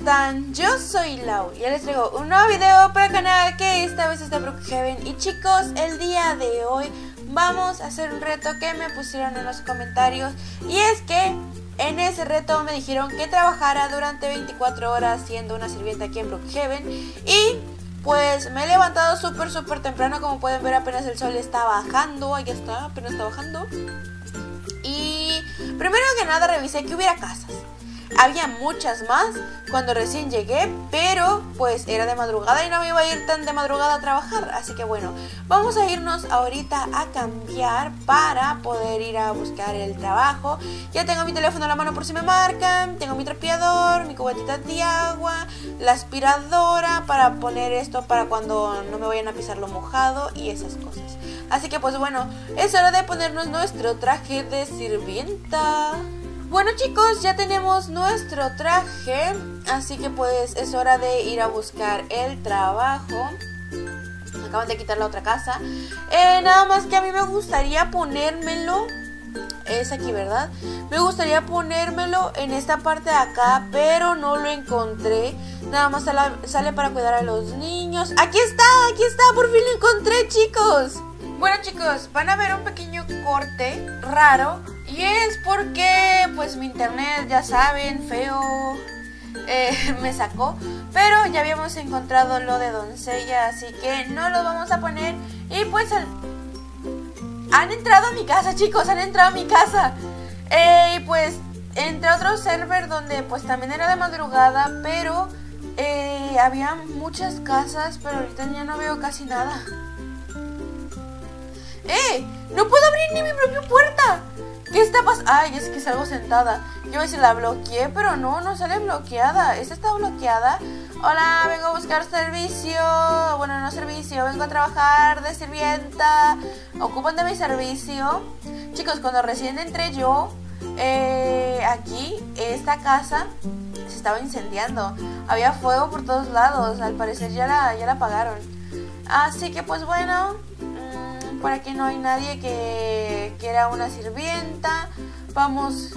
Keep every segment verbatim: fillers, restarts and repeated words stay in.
están? Yo soy Lau y les traigo un nuevo video para el canal que esta vez es de Brookhaven. Y chicos, el día de hoy vamos a hacer un reto que me pusieron en los comentarios. Y es que en ese reto me dijeron que trabajara durante veinticuatro horas siendo una sirvienta aquí en Brookhaven. Y pues me he levantado súper súper temprano, como pueden ver apenas el sol está bajando. Ahí está, apenas está bajando. Y primero que nada revisé que hubiera casas. Había muchas más cuando recién llegué, pero pues era de madrugada y no me iba a ir tan de madrugada a trabajar. Así que bueno, vamos a irnos ahorita a cambiar para poder ir a buscar el trabajo. Ya tengo mi teléfono a la mano por si me marcan. Tengo mi trapeador, mi cubetita de agua, la aspiradora para poner esto para cuando no me vayan a pisar lo mojado y esas cosas. Así que pues bueno, es hora de ponernos nuestro traje de sirvienta. Bueno chicos, ya tenemos nuestro traje, así que pues es hora de ir a buscar el trabajo. Me acaban de quitar la otra casa. Eh, nada más que a mí me gustaría ponérmelo, es aquí, ¿verdad? Me gustaría ponérmelo en esta parte de acá, pero no lo encontré. Nada más sale, sale para cuidar a los niños. ¡Aquí está! ¡Aquí está! ¡Por fin lo encontré, chicos! Bueno chicos, van a ver un pequeño corte raro. Y es porque, pues, mi internet, ya saben, feo, eh, me sacó. Pero ya habíamos encontrado lo de doncella, así que no lo vamos a poner. Y pues, al... han entrado a mi casa, chicos, han entrado a mi casa. Eh, y pues, entre otro server donde, pues, también era de madrugada, pero eh, había muchas casas, pero ahorita ya no veo casi nada. ¡Eh! ¡No puedo abrir ni mi propia puerta! ¿Qué está pasando? Ay, es que salgo sentada. Yo a veces la bloqueé, pero no, no sale bloqueada. ¿Esta está bloqueada? Hola, vengo a buscar servicio. Bueno, no servicio, vengo a trabajar de sirvienta. ¿Ocupan de mi servicio? Chicos, cuando recién entré yo, eh, aquí, esta casa se estaba incendiando. Había fuego por todos lados. Al parecer ya la, ya la apagaron. Así que pues bueno, por aquí no hay nadie que quiera una sirvienta. Vamos.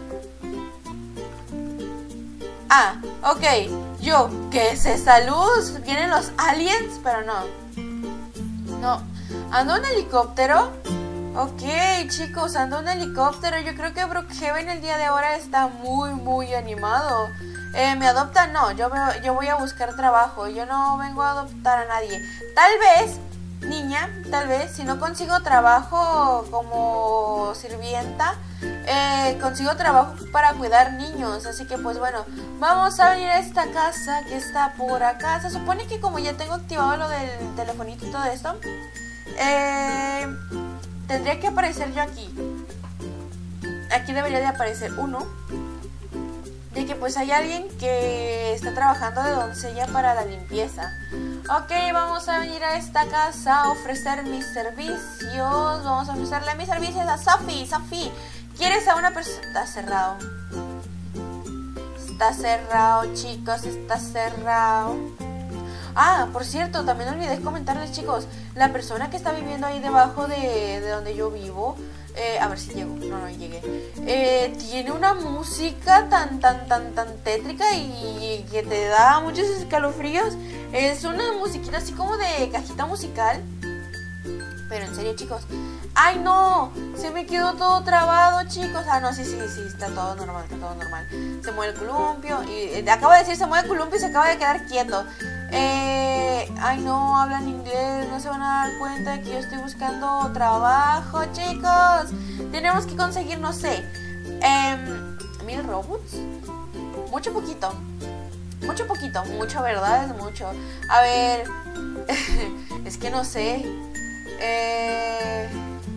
Ah, ok. Yo, ¿qué es esa luz? ¿Vienen los aliens? Pero no. No. ¿Ando un helicóptero? Ok, chicos, ando un helicóptero. Yo creo que Brookhaven el día de ahora está muy, muy animado. Eh, ¿Me adoptan? No, yo, veo, yo voy a buscar trabajo. Yo no vengo a adoptar a nadie. Tal vez... niña, tal vez, si no consigo trabajo como sirvienta, eh, consigo trabajo para cuidar niños. Así que pues bueno, vamos a venir a esta casa que está por acá. Se supone que como ya tengo activado lo del telefonito y todo esto, eh, tendría que aparecer yo aquí. Aquí debería de aparecer uno, de que pues hay alguien que está trabajando de doncella para la limpieza. Ok, vamos a venir a esta casa a ofrecer mis servicios. Vamos a ofrecerle mis servicios a Sophie. Sophie, ¿quieres a una persona? Está cerrado. Está cerrado, chicos, está cerrado. Ah, por cierto, también olvidé comentarles, chicos. La persona que está viviendo ahí debajo de, de donde yo vivo, eh, a ver si llego, no, no llegué, eh, tiene una música tan, tan, tan, tan tétrica y que te da muchos escalofríos. Es una musiquita así como de cajita musical. Pero en serio, chicos. ¡Ay, no! Se me quedó todo trabado, chicos. Ah, no, sí, sí, sí, está todo normal, está todo normal. Se mueve el columpio. Y eh, acabo de decir, se mueve el columpio y se acaba de quedar quieto. Eh, ay, no, hablan inglés. No se van a dar cuenta de que yo estoy buscando trabajo, chicos. Tenemos que conseguir, no sé, eh, mil robots. Mucho poquito. Mucho poquito, mucho, ¿verdad? Es mucho. A ver, es que no sé. Eh,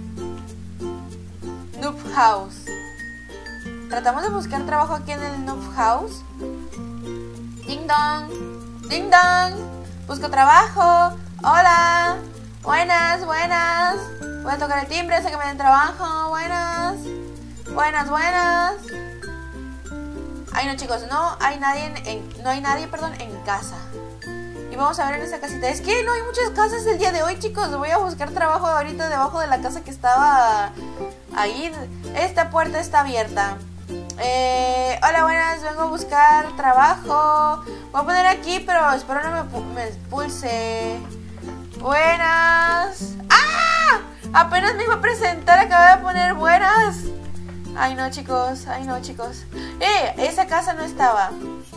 Noob House. Tratamos de buscar trabajo aquí en el Noob House. Ding dong, ding dong. Busco trabajo. Hola. Buenas, buenas. Voy a tocar el timbre, sé que me den trabajo. Buenas. Buenas, buenas. Ay, no, chicos, no hay nadie en, en, no hay nadie, perdón, en casa. Y vamos a ver en esta casita. Es que no hay muchas casas el día de hoy, chicos. Voy a buscar trabajo ahorita debajo de la casa que estaba ahí. Esta puerta está abierta. Eh, hola, buenas, vengo a buscar trabajo. Voy a poner aquí, pero espero no me, me expulse. Buenas. ¡Ah! Apenas me iba a presentar, acabo de poner buenas. Ay no, chicos, ay no, chicos. Eh, esa casa no estaba.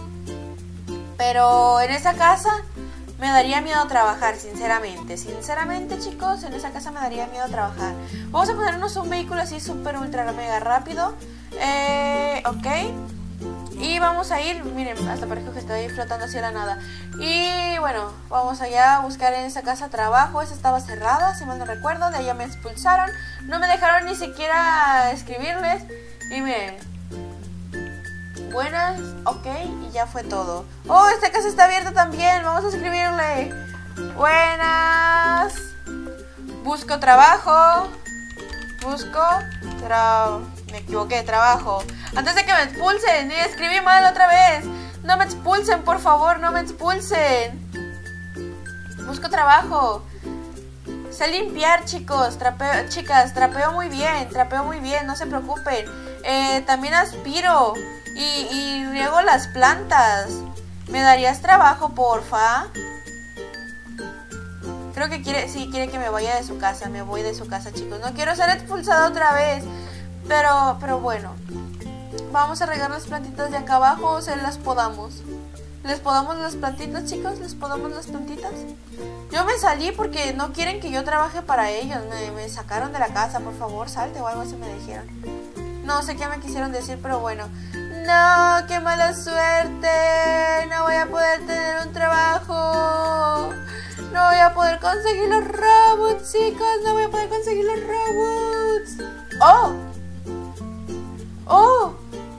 Pero en esa casa me daría miedo trabajar, sinceramente. Sinceramente, chicos, en esa casa me daría miedo trabajar. Vamos a ponernos un vehículo así súper ultra mega rápido. Eh, ok. Y vamos a ir, miren, hasta parece que estoy flotando hacia la nada. Y bueno, vamos allá a buscar en esa casa trabajo. Esa estaba cerrada, si mal no recuerdo. De allá me expulsaron. No me dejaron ni siquiera escribirles. Y miren. Buenas, ok, y ya fue todo. Oh, esta casa está abierta también. Vamos a escribirle. Buenas. Busco trabajo. Busco trabajo. Me equivoqué, trabajo. Antes de que me expulsen, y escribí mal otra vez. No me expulsen, por favor, no me expulsen. Busco trabajo. Sé limpiar, chicos, trapeo, chicas, trapeo muy bien, trapeo muy bien, no se preocupen. Eh, también aspiro y, y riego las plantas. ¿Me darías trabajo, porfa? Creo que quiere, sí, quiere que me vaya de su casa, me voy de su casa, chicos. No quiero ser expulsada otra vez. Pero, pero bueno, vamos a regar las plantitas de acá abajo, o sea, las podamos. ¿Les podamos las plantitas, chicos? ¿Les podamos las plantitas? Yo me salí porque no quieren que yo trabaje para ellos. Me, me sacaron de la casa, por favor, salte o algo así me dijeron. No sé qué me quisieron decir, pero bueno. No, qué mala suerte. No voy a poder tener un trabajo. No voy a poder conseguir los robots, chicos. No voy a poder conseguir los robots. ¡Oh! ¡Oh!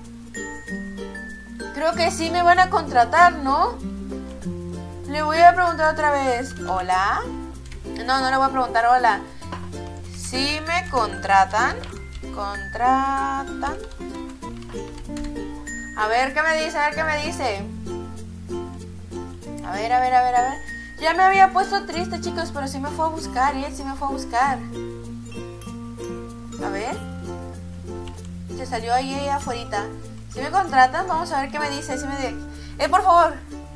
Creo que sí me van a contratar, ¿no? Le voy a preguntar otra vez. ¿Hola? No, no le voy a preguntar hola. ¿Sí me contratan? ¿Contratan? A ver qué me dice, a ver qué me dice. A ver, a ver, a ver, a ver. Ya me había puesto triste, chicos, pero sí me fue a buscar, ¿eh? Sí me fue a buscar. A ver. Se salió ahí, ahí afuera. Si me contratan, vamos a ver qué me dice. Si me dice, eh, por favor.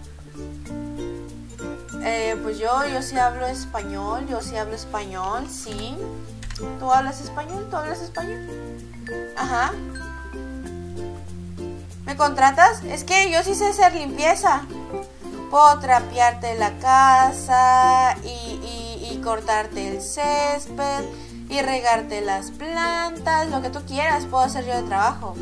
Eh, pues yo, yo sí hablo español. Yo sí hablo español, sí. ¿Tú hablas español? ¿Tú hablas español? Ajá. ¿Me contratas? Es que yo sí sé hacer limpieza. Puedo trapearte la casa y, y, y cortarte el césped y regarte las plantas, lo que tú quieras, puedo hacer yo de trabajo.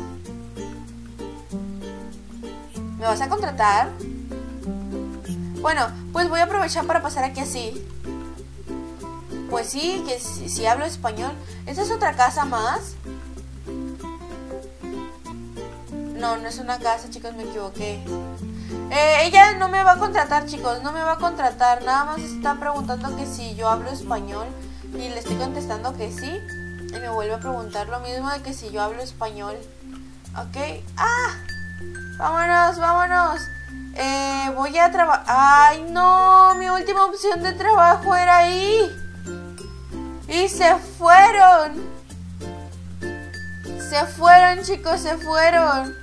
¿Me vas a contratar? Bueno, pues voy a aprovechar para pasar aquí así. Pues sí, que si, si hablo español. ¿Esta es otra casa más? No, no es una casa, chicos, me equivoqué. Eh, ella no me va a contratar, chicos, no me va a contratar. Nada más está preguntando que si yo hablo español. Y le estoy contestando que sí. Y me vuelve a preguntar lo mismo de que si yo hablo español. Ok. ¡Ah! Vámonos, vámonos. Eh, voy a trabajar. ¡Ay, no! Mi última opción de trabajo era ahí. Y se fueron. Se fueron, chicos, se fueron.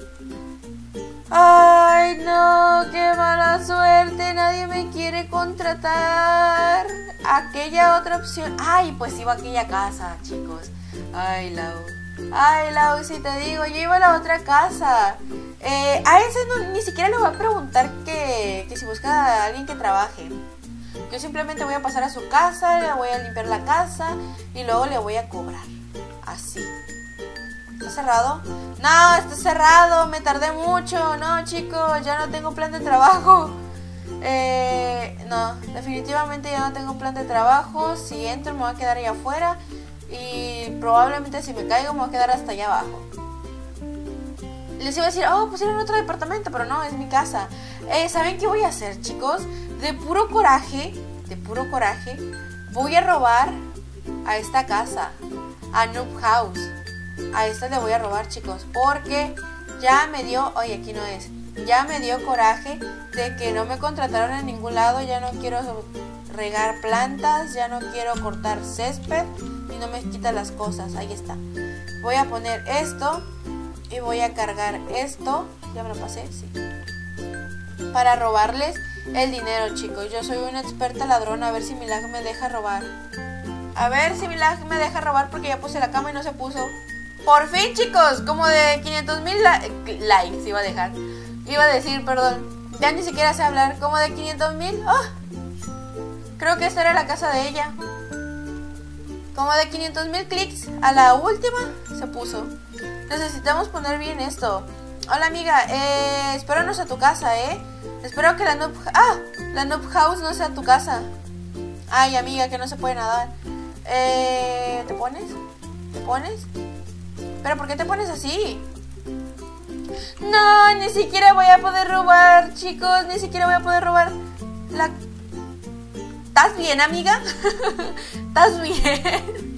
¡Ay, no! ¡Qué mala suerte! Nadie me quiere contratar. Aquella otra opción. ¡Ay, pues iba a aquella casa, chicos! ¡Ay, Lau! ¡Ay, Lau! Si te digo, yo iba a la otra casa. Eh, a ese no, ni siquiera le voy a preguntar que, que si busca a alguien que trabaje. Yo simplemente voy a pasar a su casa, le voy a limpiar la casa y luego le voy a cobrar. Así. ¿Está cerrado? No, está cerrado, me tardé mucho. No, chicos, ya no tengo plan de trabajo. Eh, no, definitivamente ya no tengo plan de trabajo. Si entro me voy a quedar allá afuera. Y probablemente si me caigo me voy a quedar hasta allá abajo. Les iba a decir, oh, pues ir en otro departamento, pero no, es mi casa. eh, ¿Saben qué voy a hacer, chicos? De puro coraje, de puro coraje, voy a robar a esta casa, a Noob House. A esta le voy a robar, chicos, porque ya me dio, oye, aquí no es, ya me dio coraje de que no me contrataron en ningún lado. Ya no quiero regar plantas, ya no quiero cortar césped y no me quita las cosas. Ahí está. Voy a poner esto Y voy a cargar esto. Ya me lo pasé, sí. Para robarles el dinero, chicos. Yo soy una experta ladrona. A ver si Milag me deja robar. A ver si Milag me deja robar porque ya puse la cama y no se puso. Por fin, chicos. Como de quinientos mil likes iba a dejar. Iba a decir, perdón. Ya ni siquiera sé hablar. Como de quinientos mil. Oh, creo que esta era la casa de ella. Como de quinientos mil clics. A la última se puso. Necesitamos poner bien esto. Hola amiga, eh, espéranos a tu casa, eh. Espero que la noob... Ah, la noob house no sea tu casa. Ay, amiga, que no se puede nadar. Eh, ¿te pones? ¿Te pones? ¿Pero por qué te pones así? No, ni siquiera voy a poder robar, chicos. Ni siquiera voy a poder robar la... ¿Estás bien, amiga? ¿Estás bien?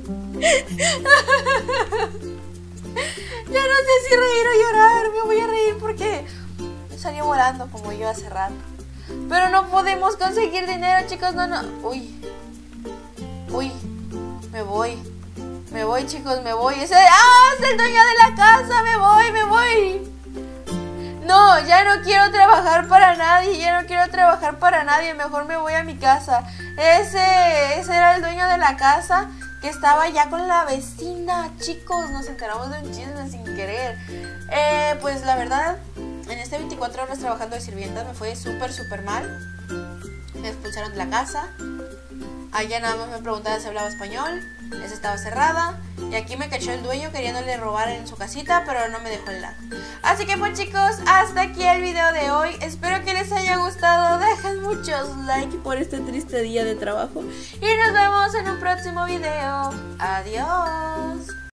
Ya no sé si reír o llorar. Me voy a reír porque salió volando como yo hace rato. Pero no podemos conseguir dinero, chicos. No, no. Uy. Uy. Me voy. Me voy, chicos, me voy. Ese... ¡Ah! Es el dueño de la casa. Me voy, me voy. No, ya no quiero trabajar para nadie. Ya no quiero trabajar para nadie. Mejor me voy a mi casa. Ese, ese era el dueño de la casa que estaba ya con la vecina. Chicos, nos enteramos de un chisme sin querer. Eh, pues la verdad, en este veinticuatro horas trabajando de sirvienta me fue súper, súper mal. Me expulsaron de la casa. Allá nada más me preguntaba si hablaba español. Esa estaba cerrada. Y aquí me cachó el dueño queriéndole robar en su casita, pero no me dejó el lag. Así que pues chicos, hasta aquí el video de hoy. Espero que les haya gustado. Dejen muchos likes por este triste día de trabajo. Y nos vemos en un próximo video.